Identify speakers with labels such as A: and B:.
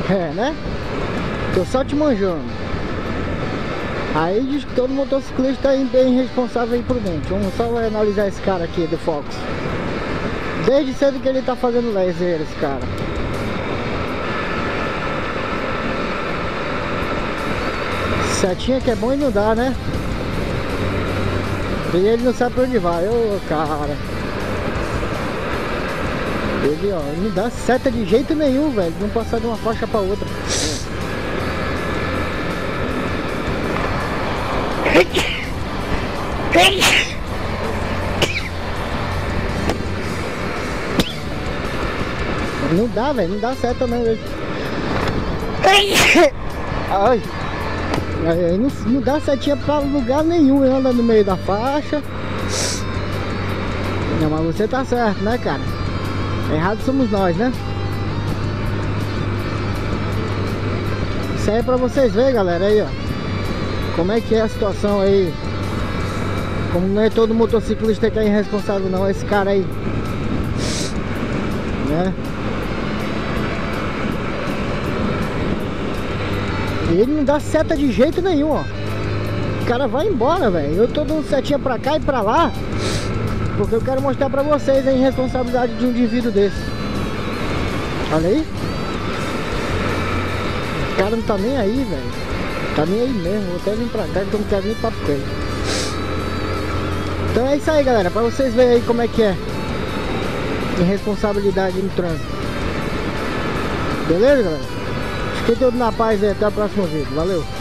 A: É, né? Tô só te manjando. Aí diz que todo motociclista é bem responsável e imprudente. Vamos só analisar esse cara aqui do Fox. Desde cedo que ele tá fazendo laser, esse cara. Setinha que é bom e não dá, né? E ele não sabe pra onde vai, ô cara. Ele, ó, não dá seta de jeito nenhum, velho. Não passar de uma faixa pra outra. Não dá, velho. Não dá seta não, velho. Ai. Aí não dá setinha pra lugar nenhum. Anda no meio da faixa. Não, mas você tá certo, né, cara? Errado somos nós, né? Isso aí é pra vocês verem, galera, aí, ó. Como é que é a situação aí. Como não é todo motociclista que é irresponsável, não. Esse cara aí, né? E ele não dá seta de jeito nenhum, ó. O cara vai embora, velho. Eu tô dando setinha pra cá e pra lá porque eu quero mostrar pra vocês a irresponsabilidade de um indivíduo desse. Olha aí. O cara não tá nem aí, velho. Tá nem aí mesmo. Vou até vir pra cá que eu não quero nem papo com ele. Então é isso aí, galera. Pra vocês verem aí como é que é irresponsabilidade no trânsito. Beleza, galera? Fiquem todos na paz aí. Até o próximo vídeo. Valeu.